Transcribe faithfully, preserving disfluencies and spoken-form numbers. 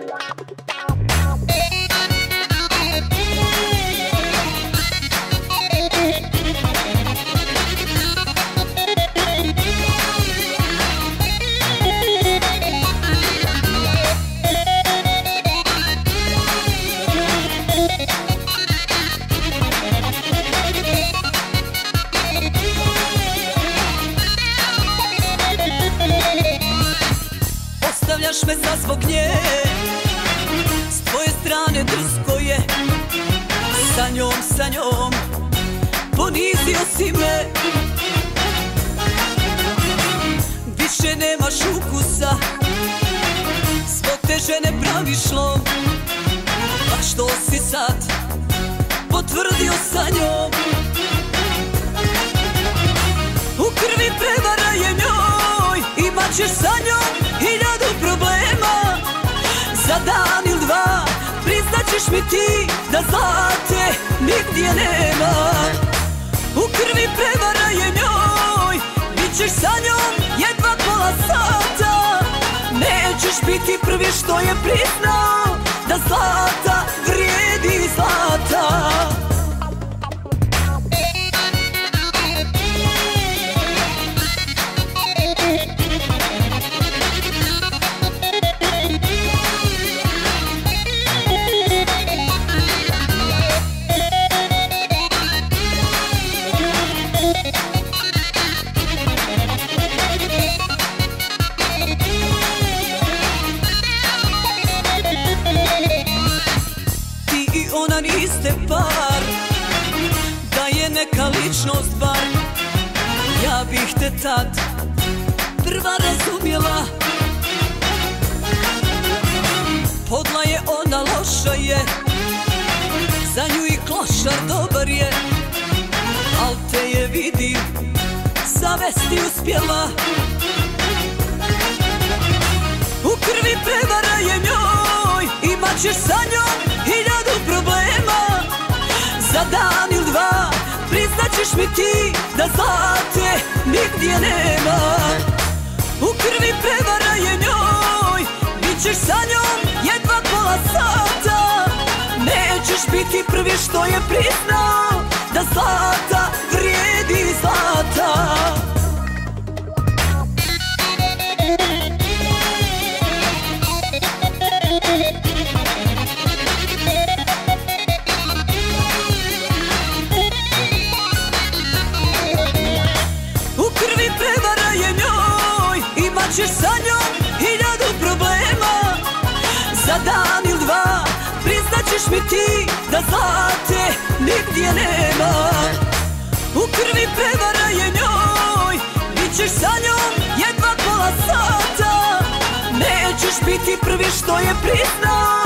Ostavljaš me sad zbog nje, s tvoje strane drsko je. Sa njom, sa njom, ponizio si me. Više nemaš ukusa, zbog te žene praviš lom. Pa što si sad potvrdio sa njom? U krvi prevara je njoj, imat ćeš sa njom hiljadu problema. Za dan ili dva priznaćeš mi ti da zlate nigdje nema. U krvi prevara je njoj, bit ćeš sa njom jedva pola sata. Nećeš biti prvi što je priznao da zlata vrijedi zlata. Ona niste par, da je neka ličnost bar. Ja bih te tad prva razumjela. Podla je ona, loša je, za nju i klošar dobar je. Al te je vidim, zavesti uspjela. U krvi prevara je njoj, imat ćeš sa njom hiljadu problema. Za dan ili dva priznaćeš mi ti da zlate nigdje nema. U krvi prevara je njoj, bit ćeš sa njom jedva pola sata. Nećeš biti prvi što je priznao da zlata vrijedi zlata. Ćeš sa njom hiljadu problema. Za dan ili dva priznaćeš mi ti da zlate nigdje nema. U krvi prevara je njoj, bit ćeš sa njom jedva pola sata. Nećeš biti prvi što je priznao